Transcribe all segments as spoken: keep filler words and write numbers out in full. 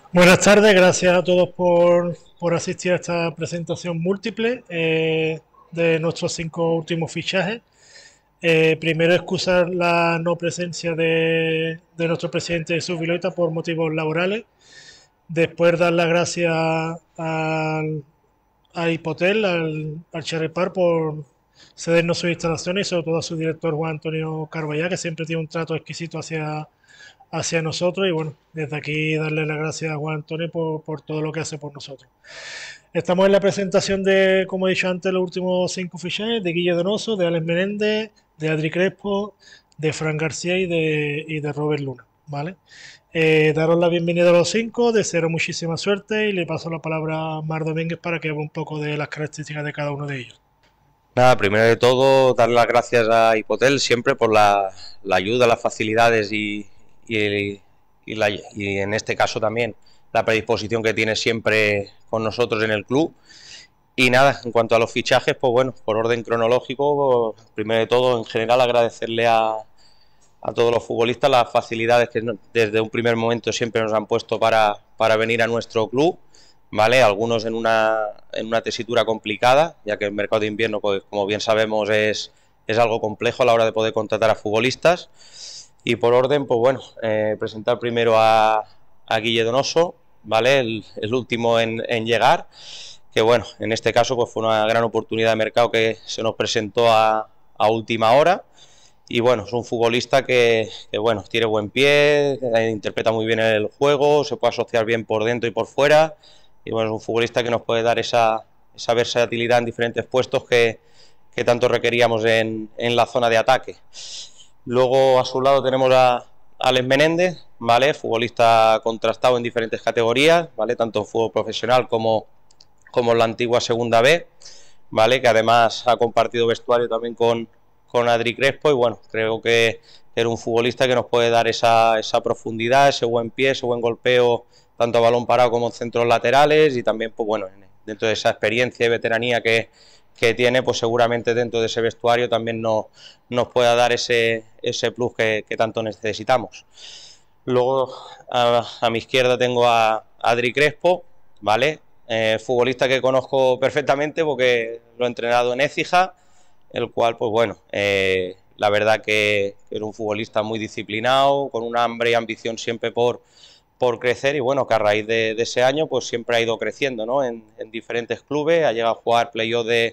Buenas tardes, gracias a todos por, por asistir a esta presentación múltiple eh, de nuestros cinco últimos fichajes. Eh, primero, excusar la no presencia de, de nuestro presidente Jesús Viloita por motivos laborales. Después, dar las gracias al, a Hipotel, al, al Cherepar, por cedernos sus instalaciones y sobre todo a su director Juan Antonio Carballá, que siempre tiene un trato exquisito hacia, hacia nosotros. Y bueno, desde aquí darle las gracias a Juan Antonio por, por todo lo que hace por nosotros. Estamos en la presentación de, como he dicho antes, los últimos cinco fichajes: de Guille Donoso, de Alex Menéndez, de Adri Crespo, de Fran García y de, y de Robert Luna, ¿vale? Eh, daros la bienvenida a los cinco, deseo muchísima suerte y le paso la palabra a Mar Domínguez para que hable un poco de las características de cada uno de ellos. Nada, primero de todo, dar las gracias a Hipotel siempre por la, la ayuda, las facilidades y, y, y, la, y en este caso también la predisposición que tiene siempre con nosotros en el club. Y nada, en cuanto a los fichajes, pues bueno, por orden cronológico, primero de todo, en general agradecerle a, a todos los futbolistas las facilidades que desde un primer momento siempre nos han puesto para, para venir a nuestro club. ¿Vale? Algunos en una, en una tesitura complicada, ya que el mercado de invierno, pues, como bien sabemos, es, es algo complejo a la hora de poder contratar a futbolistas. Y por orden, pues bueno, eh, presentar primero a, a Guille Donoso, ¿vale? El, el último en, en llegar, que bueno, en este caso pues fue una gran oportunidad de mercado que se nos presentó a, a última hora. Y bueno, es un futbolista que, que bueno, tiene buen pie, eh, interpreta muy bien el juego, se puede asociar bien por dentro y por fuera. Y bueno, es un futbolista que nos puede dar esa, esa versatilidad en diferentes puestos que, que tanto requeríamos en, en la zona de ataque. Luego a su lado tenemos a Alex Menéndez, ¿vale? Futbolista contrastado en diferentes categorías, ¿vale? Tanto en fútbol profesional como, como en la antigua segunda B, ¿vale? Que además ha compartido vestuario también con, con Adri Crespo y bueno, creo que era un futbolista que nos puede dar esa, esa profundidad, ese buen pie, ese buen golpeo, tanto a balón parado como en centros laterales y también, pues bueno, dentro de esa experiencia y veteranía que, que tiene, pues seguramente dentro de ese vestuario también no, nos pueda dar ese, ese plus que, que tanto necesitamos. Luego a, a mi izquierda tengo a Adri Crespo, ¿vale? Eh, futbolista que conozco perfectamente porque lo he entrenado en Écija, el cual, pues bueno, eh, la verdad que era un futbolista muy disciplinado, con un hambre y ambición siempre por por crecer y bueno, que a raíz de, de ese año pues siempre ha ido creciendo, ¿no? En, en diferentes clubes, ha llegado a jugar playoff de,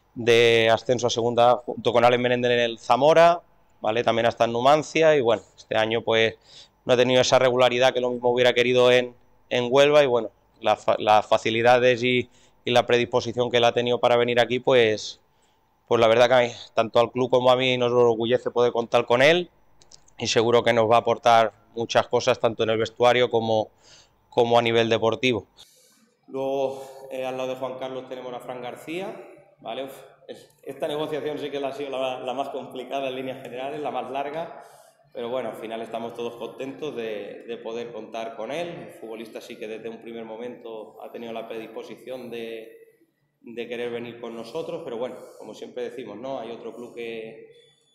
de ascenso a segunda junto con Alex Menéndez en el Zamora, ¿vale? También hasta en Numancia y bueno, este año pues no ha tenido esa regularidad que lo mismo hubiera querido en, en Huelva y bueno, las la facilidades y, y la predisposición que él ha tenido para venir aquí pues, pues la verdad que a mí, tanto al club como a mí nos orgullece poder contar con él y seguro que nos va a aportar muchas cosas tanto en el vestuario como, como a nivel deportivo. Luego, eh, al lado de Juan Carlos tenemos a Fran García, ¿vale? Uf, esta negociación sí que la ha sido la, la más complicada en líneas generales, la más larga, pero bueno, al final estamos todos contentos de, de poder contar con él. El futbolista sí que desde un primer momento ha tenido la predisposición de, de querer venir con nosotros, pero bueno, como siempre decimos, ¿no? Hay otro club que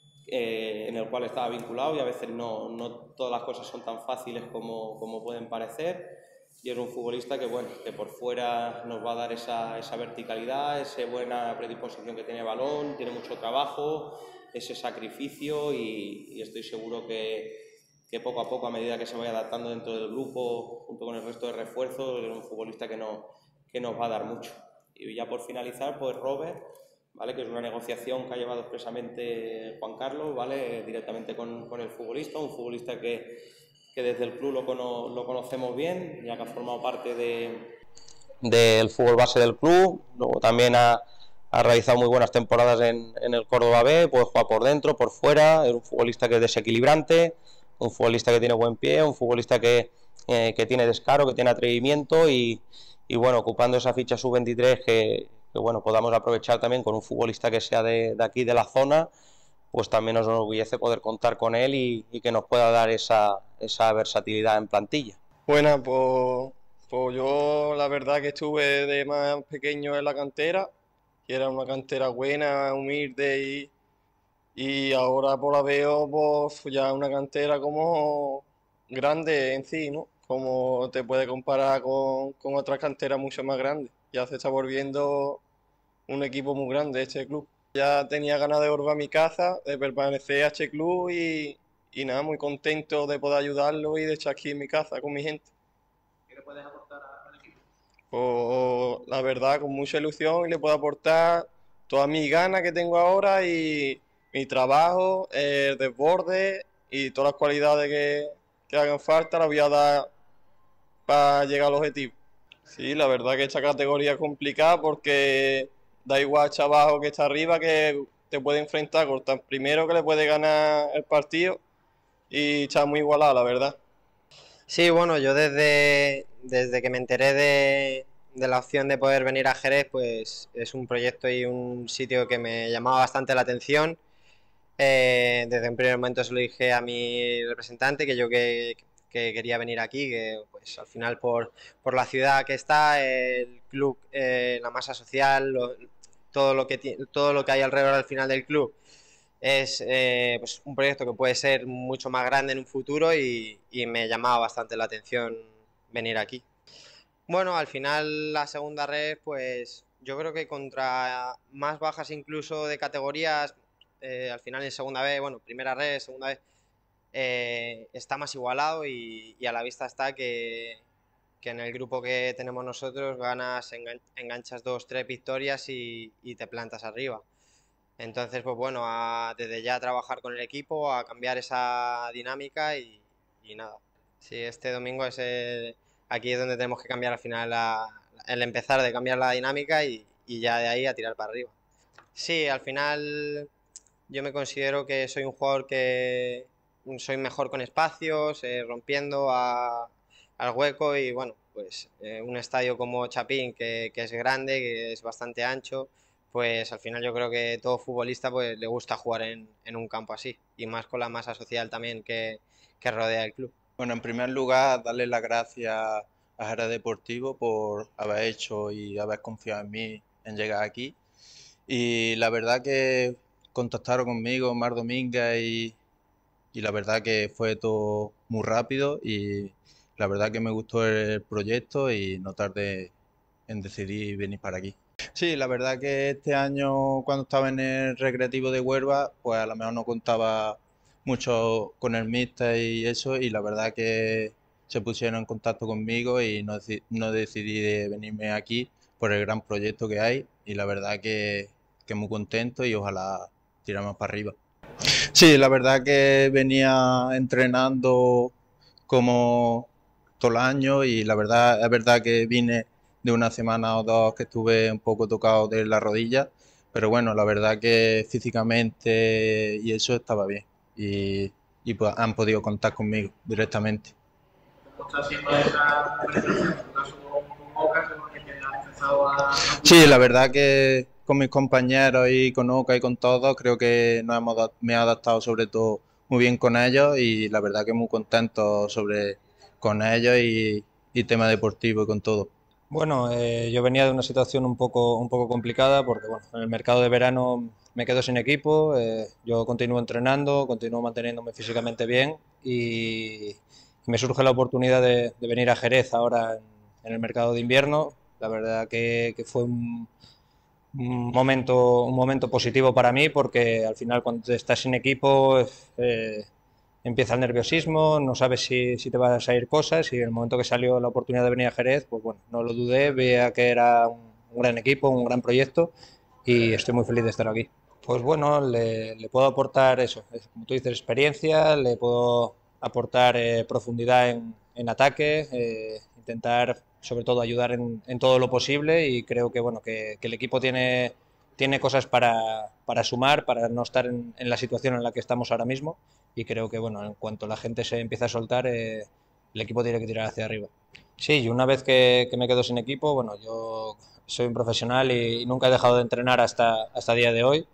Eh, en el cual estaba vinculado y a veces no, no todas las cosas son tan fáciles como, como pueden parecer y es un futbolista que, bueno, que por fuera nos va a dar esa, esa verticalidad, esa buena predisposición que tiene balón, tiene mucho trabajo, ese sacrificio y, y estoy seguro que, que poco a poco, a medida que se vaya adaptando dentro del grupo junto con el resto de refuerzos, es un futbolista que, no, que nos va a dar mucho. Y ya por finalizar, pues Robert, ¿vale? Que es una negociación que ha llevado expresamente Juan Carlos, ¿vale? Directamente con, con el futbolista, un futbolista que, que desde el club lo, cono, lo conocemos bien, ya que ha formado parte de, del fútbol base del club, luego también ha, ha realizado muy buenas temporadas en, en el Córdoba B, puede jugar por dentro, por fuera, es un futbolista que es desequilibrante, un futbolista que tiene buen pie, un futbolista que, eh, que tiene descaro, que tiene atrevimiento y, y bueno, ocupando esa ficha sub veintitrés que que bueno, podamos aprovechar también con un futbolista que sea de, de aquí, de la zona, pues también nos enorgullece poder contar con él y, y que nos pueda dar esa, esa versatilidad en plantilla. Bueno, pues, pues yo la verdad que estuve de más pequeño en la cantera, que era una cantera buena, humilde y, y ahora por la veo pues ya una cantera como grande en sí, ¿no? como te puede comparar con, con otras canteras mucho más grandes. Ya se está volviendo un equipo muy grande este club. Ya tenía ganas de volver a mi casa, de permanecer a este club y, y nada, muy contento de poder ayudarlo y de estar aquí en mi casa con mi gente. ¿Qué le puedes aportar al equipo? Pues la verdad, con mucha ilusión y le puedo aportar todas mis ganas que tengo ahora y mi trabajo, el desborde y todas las cualidades que, que hagan falta las voy a dar para llegar al objetivo. Sí, la verdad que esta categoría es complicada porque da igual abajo que está arriba que te puede enfrentar con tan primero que le puede ganar el partido y está muy igualado, la verdad. Sí, bueno, yo desde, desde que me enteré de, de la opción de poder venir a Jerez, pues es un proyecto y un sitio que me llamaba bastante la atención. Eh, desde un primer momento se lo dije a mi representante que yo que, que quería venir aquí, que pues al final por, por la ciudad que está, el club, eh, la masa social, lo, todo, lo que, todo lo que hay alrededor al final del club es eh, pues un proyecto que puede ser mucho más grande en un futuro y, y me llamaba bastante la atención venir aquí. Bueno, al final la segunda red, pues yo creo que contra más bajas incluso de categorías, eh, al final en segunda vez, bueno, primera red, segunda vez, eh, está más igualado y, y a la vista está que, que en el grupo que tenemos nosotros ganas, engan enganchas dos, tres victorias y, y te plantas arriba. Entonces, pues bueno, a, desde ya a trabajar con el equipo, a cambiar esa dinámica y, y nada. Sí, este domingo es el, aquí es donde tenemos que cambiar al final la, el empezar de cambiar la dinámica y, y ya de ahí a tirar para arriba. Sí, al final yo me considero que soy un jugador que soy mejor con espacios, eh, rompiendo a, al hueco y bueno, pues eh, un estadio como Chapín que, que es grande, que es bastante ancho, pues al final yo creo que todo futbolista pues le gusta jugar en, en un campo así y más con la masa social también que, que rodea el club. Bueno, en primer lugar, darle las gracias a Jerez Deportivo por haber hecho y haber confiado en mí en llegar aquí. Y la verdad que contactaron conmigo Mar Domínguez y, y la verdad que fue todo muy rápido y la verdad que me gustó el proyecto y no tardé en decidir venir para aquí. Sí, la verdad que este año cuando estaba en el Recreativo de Huelva, pues a lo mejor no contaba mucho con el míster y eso, y la verdad que se pusieron en contacto conmigo y no, no decidí de venirme aquí por el gran proyecto que hay y la verdad que, que muy contento y ojalá tiramos para arriba. Sí, la verdad que venía entrenando como todo el año y la verdad es verdad que vine de una semana o dos que estuve un poco tocado de la rodilla, pero bueno, la verdad que físicamente y eso estaba bien y, y pues han podido contar conmigo directamente. ¿Cómo está haciendo esa preparación? En tu caso con Oca, que te ha empezado a... Sí, la verdad que con mis compañeros y con Oca y con todos creo que nos hemos, me he adaptado sobre todo muy bien con ellos y la verdad que muy contento sobre con ellos y, y tema deportivo y con todo. Bueno, eh, yo venía de una situación un poco, un poco complicada porque bueno, en el mercado de verano me quedo sin equipo, eh, yo continúo entrenando, continúo manteniéndome físicamente bien y, y me surge la oportunidad de, de venir a Jerez ahora en, en el mercado de invierno. La verdad que, que fue un, un, momento, un momento positivo para mí porque al final cuando estás sin equipo eh, empieza el nerviosismo, no sabes si, si te van a salir cosas y en el momento que salió la oportunidad de venir a Jerez, pues bueno, no lo dudé, veía que era un, un gran equipo, un gran proyecto y estoy muy feliz de estar aquí. Pues bueno, le, le puedo aportar eso, como tú dices, experiencia, le puedo aportar eh, profundidad en, en ataque, eh, intentar sobre todo ayudar en, en todo lo posible y creo que bueno que, que el equipo tiene, tiene cosas para, para sumar, para no estar en, en la situación en la que estamos ahora mismo. Y creo que bueno, en cuanto la gente se empieza a soltar, eh, el equipo tiene que tirar hacia arriba. Sí, y una vez que, que me quedo sin equipo, bueno, yo soy un profesional y, y nunca he dejado de entrenar hasta, hasta el día de hoy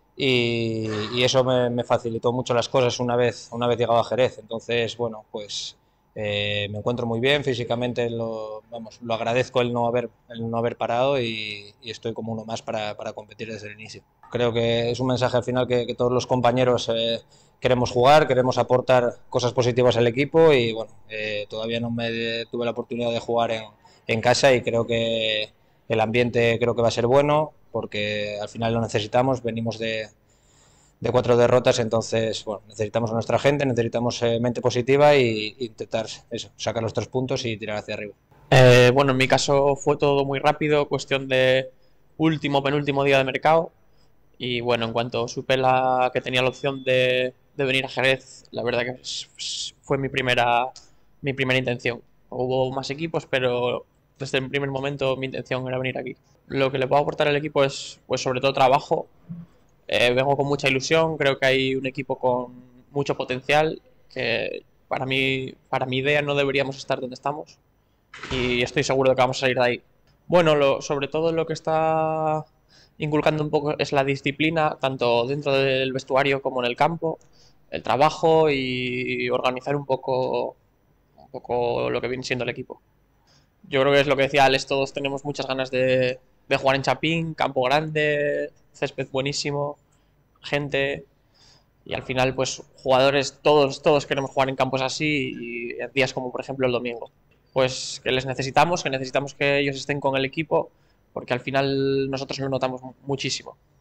y, y eso me, me facilitó mucho las cosas una vez, una vez llegado a Jerez. Entonces, bueno, pues Eh, me encuentro muy bien físicamente, lo, vamos, lo agradezco el no haber, el no haber parado y, y estoy como uno más para, para competir desde el inicio. Creo que es un mensaje al final que, que todos los compañeros eh, queremos jugar, queremos aportar cosas positivas al equipo y bueno, eh, todavía no me tuve la oportunidad de jugar en, en casa y creo que el ambiente creo que va a ser bueno porque al final lo necesitamos, venimos de de cuatro derrotas, entonces bueno, necesitamos a nuestra gente, necesitamos eh, mente positiva e intentar eso, sacar los tres puntos y tirar hacia arriba. Eh, bueno, en mi caso fue todo muy rápido, cuestión de último, penúltimo día de mercado y bueno, en cuanto supe la, que tenía la opción de, de venir a Jerez, la verdad que fue mi primera, mi primera intención. Hubo más equipos, pero desde el primer momento mi intención era venir aquí. Lo que le puedo aportar al equipo es pues sobre todo trabajo. Eh, vengo con mucha ilusión, creo que hay un equipo con mucho potencial, que para mí, para mi idea no deberíamos estar donde estamos y estoy seguro de que vamos a salir de ahí. Bueno, lo, sobre todo lo que está inculcando un poco es la disciplina, tanto dentro del vestuario como en el campo, el trabajo y organizar un poco, un poco lo que viene siendo el equipo. Yo creo que es lo que decía Alex, todos tenemos muchas ganas de, de jugar en Chapín, campo grande, césped buenísimo, gente y al final pues jugadores, todos, todos queremos jugar en campos así y en días como por ejemplo el domingo. Pues que les necesitamos, que necesitamos que ellos estén con el equipo porque al final nosotros lo notamos muchísimo.